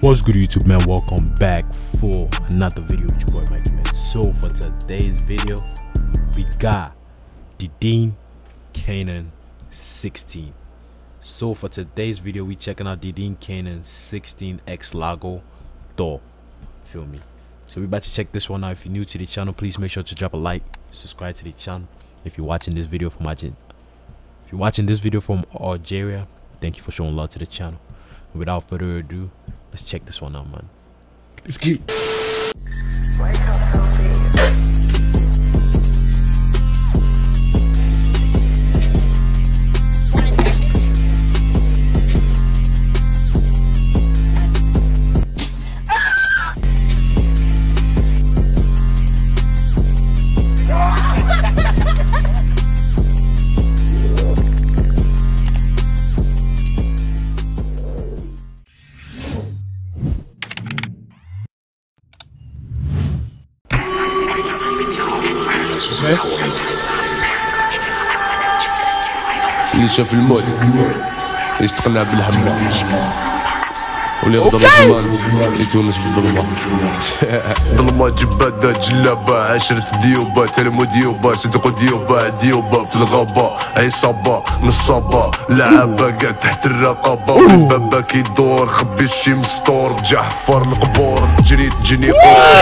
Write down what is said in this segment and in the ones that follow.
What's good, YouTube, man? Welcome back for another video with your boy Mikey, man. So for today's video, we got Dean Canaan 16. So for today's video, we checking out Dean Canaan 16X Lago Door. Feel me? So we about to check this one out. If you're new to the channel, please make sure to drop a like, subscribe to the channel. If you're watching this video from Algeria, thank you for showing love to the channel. And without further ado, let's check this one out, man. Let's get اللي شاف الموت يستقنع بالحمى واللي يغدر الزمان يتونس بالظلمة. ظلمة جبادة جلابة عشرة ديوبة تلمو ديوبة صدقوا ديوبة ديوبة في الغابة عصابة نصابة لعابة قاعد تحت الرقابة والبابا كيدور خبي الشي مسطور جا حفر القبور جريت جني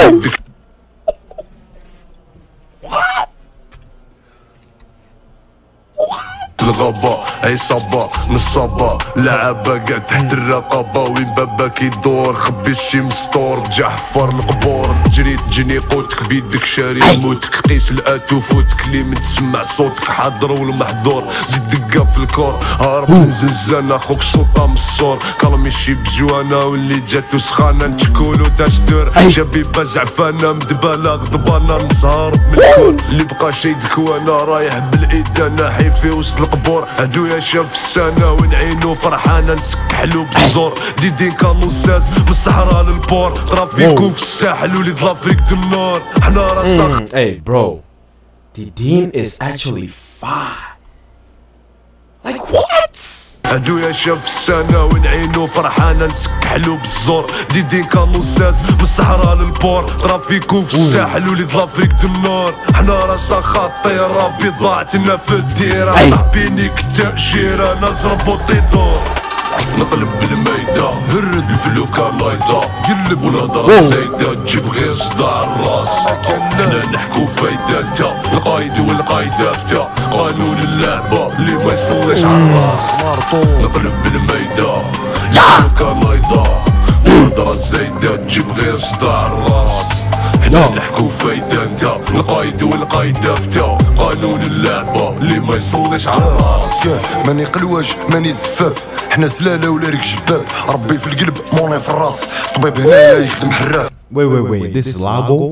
الغابة عصابة نصابة لعابة قاعد تحت الرقابة وين بابا كيدور خبي الشي مسطور جا حفر القبور جريت جيني قوتك بيدك شاري موتك قيس الاتو فوتك لي من تسمع صوتك حاضر والمحضور زيد دقة في الكور هارب من زنزانة خوك صوتا من الصور كلمي شي بجوانا واللي جاتو سخانة نتشكولو تاشدور شبيبة زعفانة مدبالة غضبانة نسهر من الكور اللي بقى شيدك وانا رايح بالايد انا حيفي وسط القبور هدويا شاف السنة وين عينو فرحانة نسك حلو بالزور دين كانو ساز من الصحراء للبور ترافيكو في الساحل وليد لافريك دالنور حنا راسا. Hey bro, Dean is actually fine. Like what? هدويا شاف السنة وين عينو فرحانة نسك حلو بالزور دين كانو ساز من الصحراء للبور ترافيكو في الساحل وليد لافريك دالنور حنا راسا خاطي ربي ضاعتنا في الديرة حابينيك التأشيرة نزرب وطيدور نقلب بالميدة هرد الفلوكة لايضة قلب ونهضر زايدة تجيب غير صداع الراس حنا نحكو فايدة القايد والقايدة فتا قانون اللعبة اللي ما يصليش عالراس نقلب بالميدة الفلوكة لايضة ونهضر زايدة تجيب غير صداع الراس حنا نحكو فايدة انت القايد والقايدة فتا قانون اللعبة اللي ما يصليش عالراس ماني قلواج ماني زفاف حنا سلالة ولا ريك جباب ربي في القلب موني في الراس طبيب هنايا يخدم حراف. Wait, this is Lago?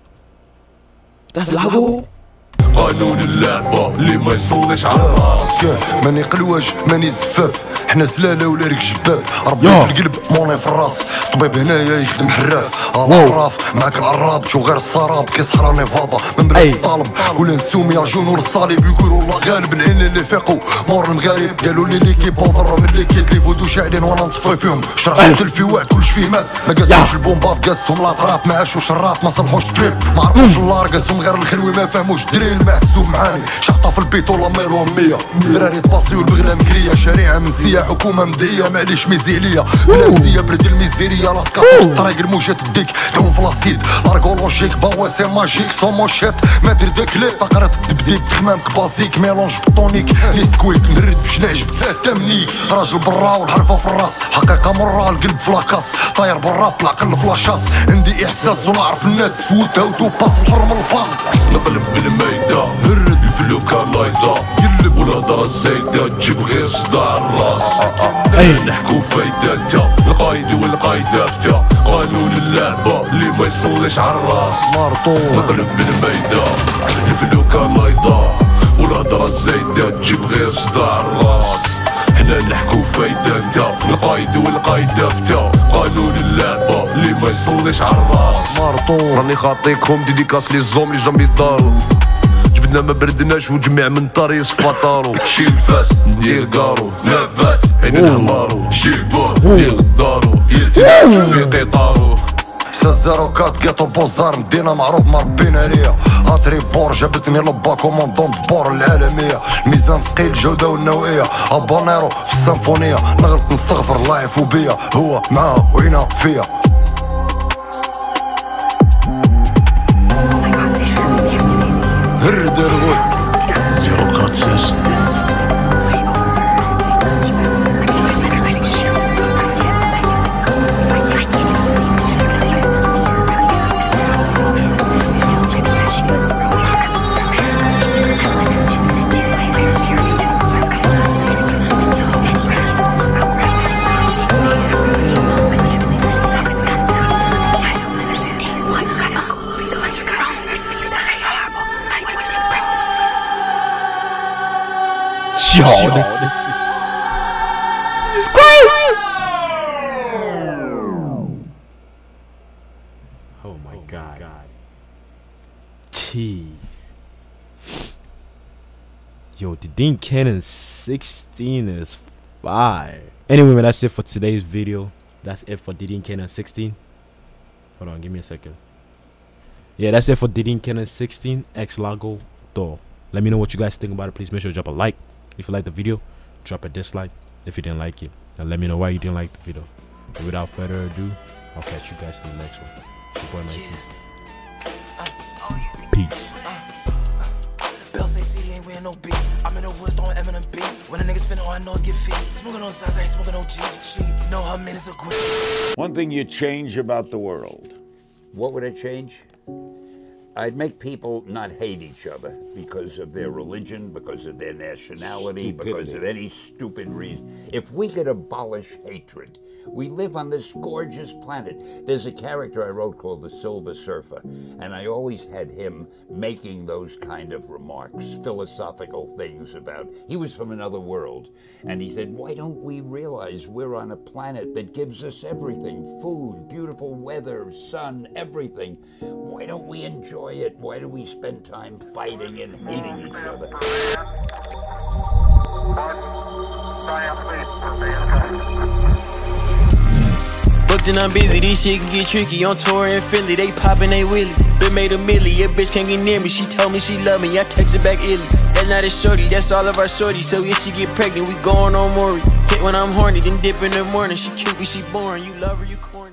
That's Lago? قانون اللعبة اللي ما يصليش عالراس ماني قلواج ماني زفاف حنا سلالة ولا ريك جباب ربي في القلب موني في الراس طبيب هنايا يخدم حراف العراف معاك العراب شو غير السراب كيسحراني فاضة من بلاد الطالب ولا نسومي جنور الصليب يقولوا الله غالب العين اللي فيقوا مور المغارب قالوا لي ليكيب وضر من ليكيد اللي فودو شاعلين وانا نطفي فيهم شرحت الفيوات كلش فيه مات ما قاسوش البومبات قاستهم الاطراف ما عاشوش الراب ما صلحوش تريب ما عرفوش اللار قاسهم غير الخلوي ما فهموش دريل محسوب معاني شحطه في البيت ولا ميلهم 100 الدراري تباصيو البغله مكريه شريعه منسيه حكومه مديه معليش ميزيليه بلازيه برد الميزيريه لاصقه في الطريق الموجه تديك تعوم في لاسيد ارغولوجيك بواسي ماجيك سوموشيت ما دير داك لي تقرا تدبديك خمامك باسيك ميلونج بطونيك لي سكويك نرد باش نعجبك تمنيك راجل برا والحرفه في الراس حقيقه مرة القلب في لاكاس طاير برا طلع قل فلاشاس عندي احساس ونعرف الناس فوتها وتوباس الحر من الفاس نقلب بالميدة هرد الفلوكة لايضة قلب والهضرة الزايدة تجيب غير صداع الراس نحكو فايدة انت القايد والقايدة فتا قانون اللعبة اللي ما يصليش عالراس نقلب بالميدة الفلوكة لايضة والهضرة الزايدة تجيب غير صداع الراس حنا نحكو فايدة انت القايد والقايدة فتا قانون اللعبة اللي ما يصليش عالراس راني خاطيكهم ديديكاس لي زوم لي جامي دارو بردنا ما بردناش وجميع من طار يصفى طارو. شي الفاس ندير كارو نبات عين الحمارو. شي البور ندير قدارو يلتنا في قطارو. 604 قاطو بوزار مدينة معروف مربينا ليا. اطري بور جابتني لبا كوموندون بور العالمية. الميزان ثقيل الجودة والنوعية. ابونيرو في السيمفونية. نغلط نستغفر الله يعفو بيا. هو معاه وهنا فيا. هرد الغول 046. Yo, this is crazy. Oh my god. Jeez. Yo, the Dean Canon 16 is fire. Anyway, man, that's it for today's video. That's it for Dean Canon 16. Hold on, give me a second. Yeah, that's it for Dean Canon 16 X Lago Door. Let me know what you guys think about it. Please make sure to drop a like. If you like the video, drop a dislike if you didn't like it, and let me know why you didn't like the video. And without further ado, I'll catch you guys in the next one. It's your boy Mikey. Peace. Bell say CD ain't wearing no beat. I'm in the woods throwing Eminem beats. When a nigga spin all I know is get feet. Smoking on sides, I ain't smoking no G. She know her minutes are quick. One thing you change about the world. What would I change? I'd make people not hate each other because of their religion, because of their nationality, because of any stupid reason. If we could abolish hatred, we live on this gorgeous planet. There's a character I wrote called the Silver Surfer, and I always had him making those kind of remarks, philosophical things about, he was from another world, and he said, why don't we realize we're on a planet that gives us everything, food, beautiful weather, sun, everything. Why don't we enjoy it? Why do we spend time fighting and hating each other? Booked and I'm busy, this shit can get tricky. On tour in Philly, they poppin' they willy. Been made a milli, your bitch can't get near me. She told me she love me, I texted back illy. That night is shorty, that's all of our shorties. So if she get pregnant, we going on Maury. Hit when I'm horny, then dip in the morning. She cute, but she boring. You love her, you corny.